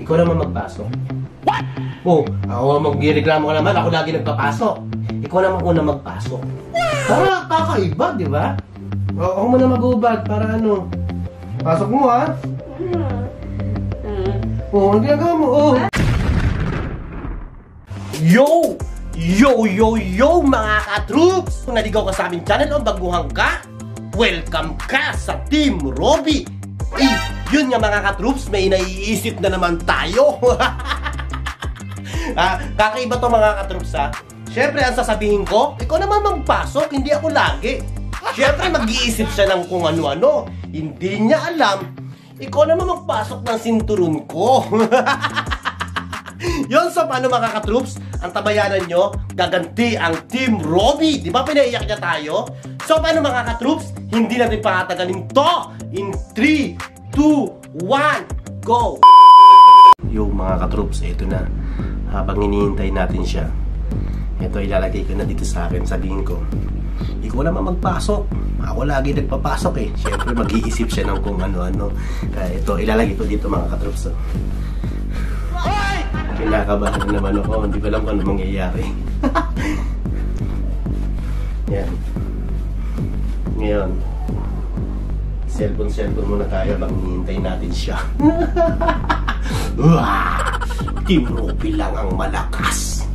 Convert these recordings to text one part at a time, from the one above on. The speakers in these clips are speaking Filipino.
Ikaw naman magpasok. What? Oh, ako magreklamo ka naman, ako lagi nagpapasok. Ikaw naman una magpasok. Para kakaiba, di ba? Ako muna mag-ubad para ano. Pasok mo ha? Oh, ang ginagawa mo, oh. Yo! Yo, yo, yo, mga ka-troops! Kung naligaw ka sa aming channel o baguhan ka, welcome ka sa Team Robby! Yun nga mga ka-troops, may naiisip na naman tayo! Kakaiba to mga ka-troops ha. Siyempre, ang sasabihin ko, ikaw naman magpasok, hindi ako lagi. Siyempre, mag-iisip siya ng kung ano-ano. Hindi niya alam, ikaw naman magpasok ng sinturon ko. Yun, so paano mga ka-troops? Ang tabayanan nyo, gaganti ang Team Robby. Di ba pinaiyak niya tayo? So paano mga ka-troops? Hindi natin pakatagalin to. In 3, 2, 1, go! Yo mga ka-troops, ito na. Habang hinihintay natin siya, ito ilalagay ko na dito sa akin. Sabihin ko, ikaw naman magpasok. Ako lagi nagpapasok eh. Siyempre mag-iisip siya ng kung ano-ano. Ito ilalagay ko dito mga ka-troops. Kinakabahan naman ako. Hindi ko alam kung ano mangyayari. Yan. Ngayon, cellphone muna tayo bang hinihintay natin siya. Team Robby lang ang malakas.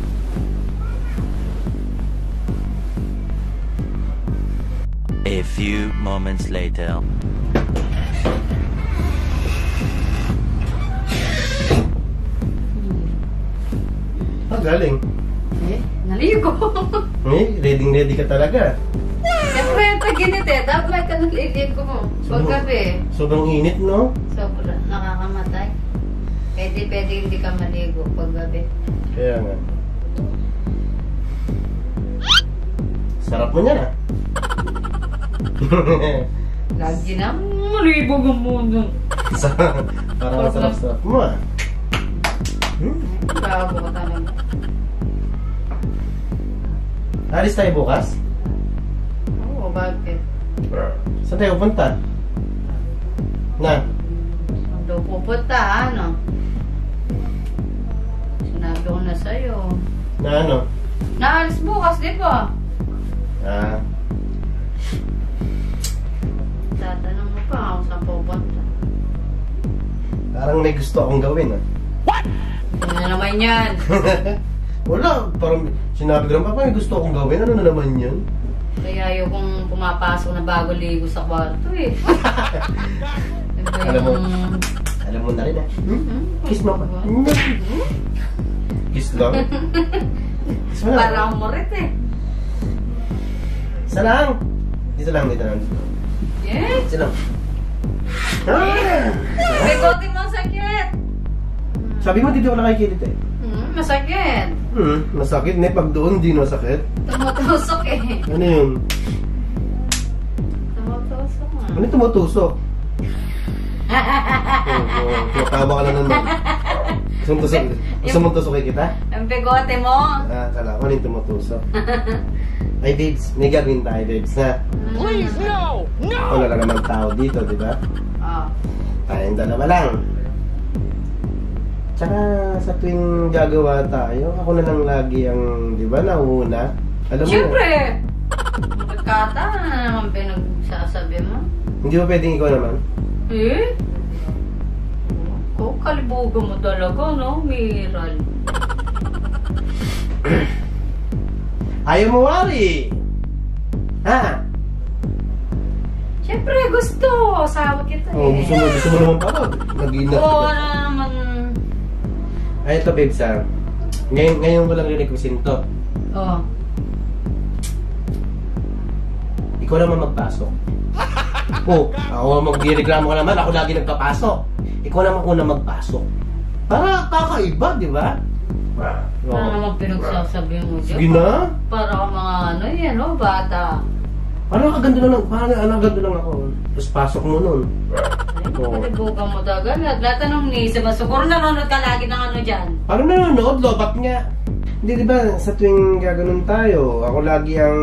A few moments later. Galing. Naligo. Ready ka talaga. Siyempre, taginit eh. Dapat ka naligo mo. Paggabi. Sobrang init, no? Sobra. Nakakamatay. Pwede hindi ka maligo paggabi. Kaya nga. Sarap mo niyan, ah. Lagi na maligo ka muna. Parang sarap mo, ah. Bago ka talaga. Alis tayo bukas? Oo, bakit? Saan tayo punta? Na? Saan daw pupunta, ano? Sinabi ko na sa'yo. Na ano? Naalis bukas, di ba? Tatanong mo pa ako saan pupunta. Parang may gusto akong gawin, ah. What? Ano naman yan? Wala, parang sinabi ko lang, Papa, may gusto akong gawin. Ano na naman yun? Kaya yung pumapasok na bago ligo sa kwarto eh. Alam mo na rin, ah. Kiss mo pa. Kiss lang? Kiss mo lang. Para akong murit eh. Isa lang. Dito lang. Yes? Isa lang. Bigote mo ang sakit. Sabi mo, dito ako nakakikilit eh. Masakit. Masakit na pag doon, di masakit. Tumutusok eh. Ano yun? Tumutusok nga. Ano tumutusok? Tumatawa ka na naman. Gusto mong tusukin kita? Ang bigote mo. Kala ko, ano yung tumutusok? Ay, Babes, may gagawin tayo, Babes, na. Please, no! No! Wala lang naman tao dito, di ba? Oo. Tayong dalawa lang. Tsaka sa tuwing gagawa tayo, ako na lang lagi ang, di ba, nauuna. Alam mo, Siyempre! Magkata na naman pinagsasabi mo. hindi ba pwedeng ikaw naman? Eh? Kalibugan mo talaga, no? Miral. Ayaw mo wari! Ha? Siyempre, gusto. Asawa kita eh. Oh, gusto mo naman pala. Nag-inat. Oo, ano naman. Ay, ito, Babes, ha? Ngayon ko lang rin-requestin to. Oo. Ikaw naman magpasok. Oh, ako magreklamo ka naman, ako lagi nagpapasok. Ikaw naman una magpasok. Para kakaiba, di ba? Ano naman pinagsasabi mo dyan? Sige na. Para ka mga ano yan, no? Bata. Parang kaganda lang ako. Tapos pasok mo nun. Kalibugan mo talaga. Naglatanong ni Isa ba? Siguro nanonood ka lagi ng ano dyan? Parang nanonood, lobat nga. Hindi, di ba, sa tuwing gaganon tayo, ako lagi ang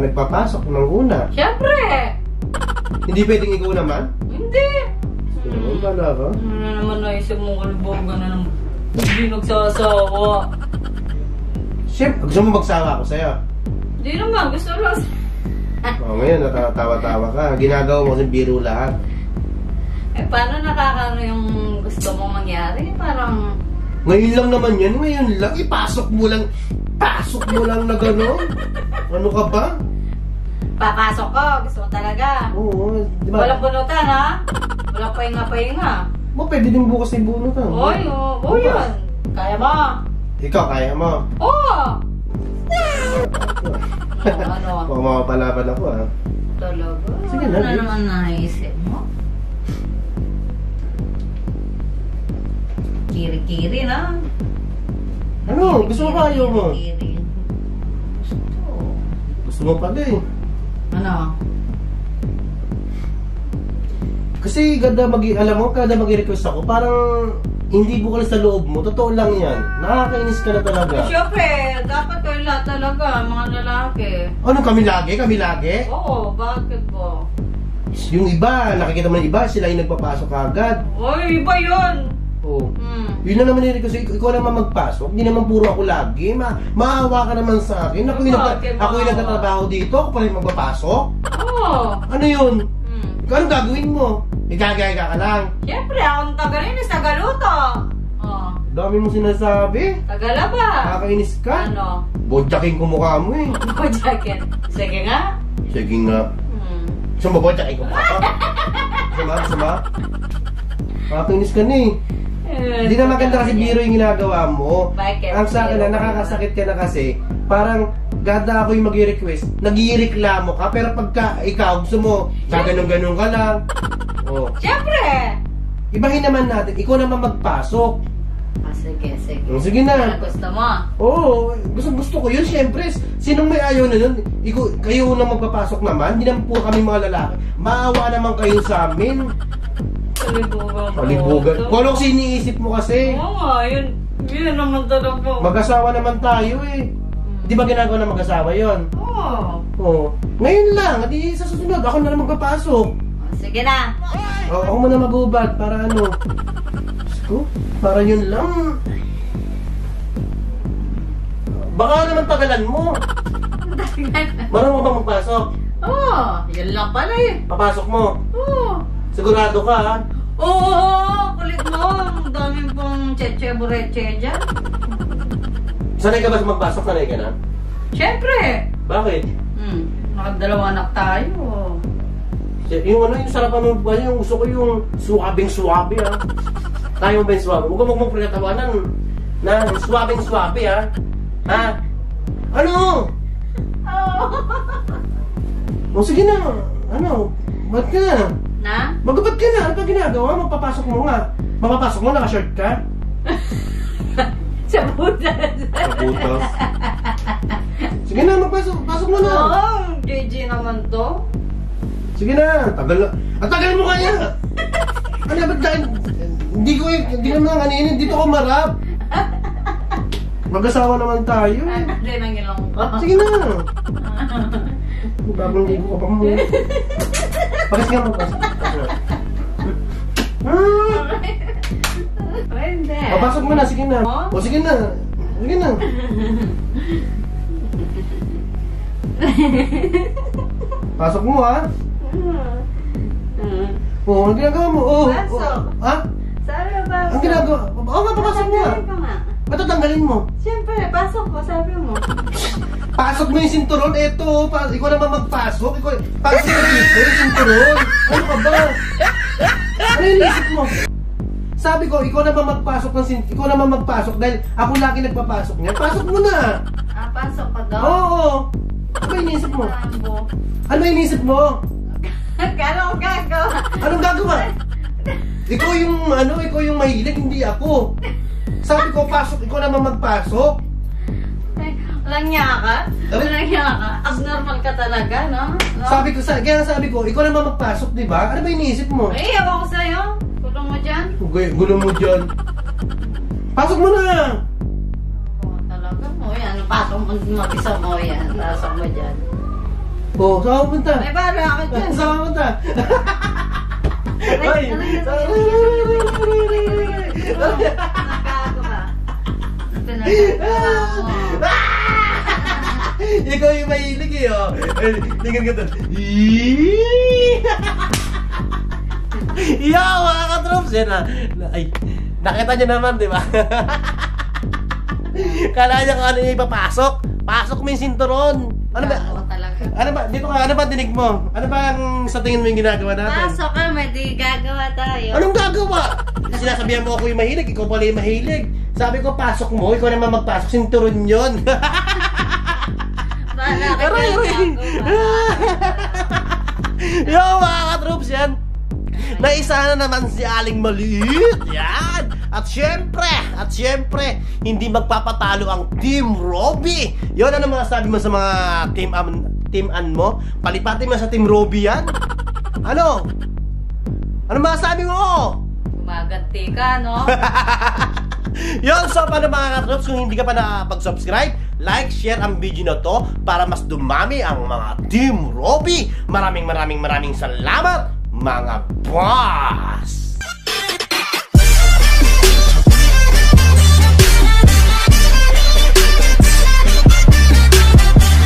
nagpapasok ng una. Siyempre! Hindi pwedeng ikaw naman? Hindi! Wala ka? Ano na naman naisip mo kalibogan na naman. Hindi nagsasawa. Siyempre, gusto mo magsawa ako sa'yo? Hindi naman, gusto lang. Ngayon, natatawa-tawa ka. Ginagawa mo kasi biro lahat. Paano nakakano yung gusto mong mangyari? Parang... Ngayon lang naman yan. Ngayon lang. Ipasok mo lang. Pasok mo lang na gano'n. Ano ka ba? Papasok ko, gusto mo talaga. Oo. Di ba? Walang bunutan, ha? Walang pahinga-pahinga. Pwede din bukas yung bunutan. Oy, yun. Kaya mo. Ikaw, kaya mo. Oo! Ano? Baka mapapalaban ako, ha? Talaga? Sige na, Ano babe. naman naisip mo? Kiri-kiri na. Ano? Gusto mo ba ayaw mo? Kiri-kiri. Gusto. Gusto mo pala eh. Ano? Kasi alam mo, kada mag-request ako, parang hindi bukal sa loob mo. Totoo lang yan. Nakakainis ka na talaga. Siyempre, dapat kayo lahat talaga, mga lalaki. Ano, kami lagi? Kami lagi? Oo, bakit po? Yung iba, nakikita mo ng iba, sila yung nagpapasok agad. Oy, iba yun! Oo. Yun na naman yung request. Ikaw naman magpasok. Hindi naman puro ako lagi. Maawa ka naman sa akin. Ako yung nagtatrabaho dito. Ako pa rin magpapasok. Oo. Ano yun? Anong gagawin mo? Igagaya ka lang. Siyempre, akong tagalinis, tagaluto. Oh. Dami mo sinasabi. Tagalaba. Nakakainis ka. Ano? Bodyaking kumukha mo eh. Ako jacket. Sige nga. Sige nga. Gusto mo bodyaking kumukha ko? Gusto mo? Nakakainis ka na eh. Hindi na maganda kasi biro yung ginagawa mo. Bakit? Ang sa akin na nakakasakit ka na kasi, parang ganda ako yung mag-request, nag-reklamo ka, pero pagka ikaw gusto mo, gaganong-ganong ka lang. Oh. Siyempre! Ibahin naman natin, ikaw naman magpasok. Sige. Sige na. Ano gusto mo? Oo, gusto ko yun, syempre. Sinong may ayaw na nun? Kayo na magpapasok naman, hindi naman po kami mga lalaki. Maawa naman kayo sa amin. Palibugan. Kung ano kasi iniisip mo kasi. Oo nga, yun naman talaga. Mag-asawa naman tayo eh. Di ba ginagawa ng mag-asawa yun? Oo. Oo. Ngayon lang, at sa susunod, ako na lang magpapasok. Sige na. Ako muna mag-ubad para ano. Diyos ko, para yun lang. Baka naman tagalan mo. Marunong mo bang magpasok? Oo, yun lang pala eh. Papasok mo. Oo. Sigurado ka ha? Oo, kulit mo. Ang daming pong cheche-bureche dyan. Sanay ka ba sa magpasok? Sanay ka na? Siyempre. Bakit? Nakadalawa anak tayo. Yung ano, yung sarapan mo ba? Yung gusto ko yung suwabing-suwabe ha? Tayo ba yung suwabe? Huwag ka mong pinatawanan na suwabing-suwabe ha? Ha? Ano? Oo. O sige na. Ano? Ba't ka na? Na? Magabat ka na. Ano pa ginagawa? Magpapasok mo nga. Mapapasok mo, naka-shirt ka? Sa butas. Kaputas. Sige na, magpasok. Pasok mo na. Oo, JJ naman to. Sige na. Ang tagal mo kaya. Ano, ba't dahil? Hindi naman kaninin. Dito ko marap. Mag-asawa naman tayo. Hindi nang ilong ko. Sige na. Bagong ligo ka pa mo. Pakas nga magpasok. Hindi. Papasok mo na, sige na. O sige na. Sige na. Pasok mo ha. Oo, ang ginagawa mo. Pasok. Ha? Sabi mo ba? Ang ginagawa. Oo nga, papasok mo ha. Sabi ko nga. Ba't tatanggalin mo? Siyempre, pasok mo, sabi mo. Pasok mo yung sinturon. Eto, ikaw naman magpasok. Pasok mo dito yung sinturon. Ano ka ba? Ano yung isip mo? Sabi ko, ikaw naman magpasok dahil ako lagi nagpapasok niya. Pasok mo na. Pasok ka daw? Oo. Ano ba inisip mo? Rambo. Ano ba inisip mo? Anong gagawa? Anong gagawa? Ikaw yung mahilig, hindi ako. Sabi ko, pasok, ikaw naman magpasok. Walang niya ka? Walang niya ka? Abnormal ka talaga, no? Kaya sabi ko, ikaw naman magpasok, di ba? Ano ba iniisip mo? Eh, ewan ko sa'yo. Kulong mo dyan. Gulo mo dyan. Pasok mo na! Oo, talaga mo yan. Pasok mo, mag-isa mo yan. Pasok mo dyan. Oh, saan ka punta? May bala ka dyan. Saan ka punta? Ay! Nagkagawa. Ito na nagkagawa mo. Ikaw yung mahilig eh, oh. Tingnan ka doon. Yo, mga ka-troops, yan ah. Ay, nakita niyo naman, di ba? Kala niya kung ano yung ipapasok. Pasok mo yung sinturon. Ano ba? Nagkagawa talaga. Ano ba? Dito ka, ano ba dinig mo? Ano ba ang sa tingin mo yung ginagawa natin? Pasok kami, di gagawa tayo. Anong gagawa? Sinasabihan mo ako yung mahilig, ikaw pala yung mahilig. Sabi ko, pasok mo, ikaw naman magpasok, sinturon yun. Bahala ka Aray, dyan, aray. gagawa. Yo, mga ka-troops, yan. Naisa na naman si Aling Maliit. Yan. At syempre, hindi magpapatalo ang Team Robby. Yon, ano mga sabi mo sa mga team-an mo? Palipatin mo sa Team Robby yan. Ano? Ano masasabi mo? Gumaganti ka, no? Yon, so paano mga ka-troops, kung hindi ka pa nakapag-subscribe, like, share ang video na to para mas dumami ang mga Team Robby. Maraming salamat, mga boss!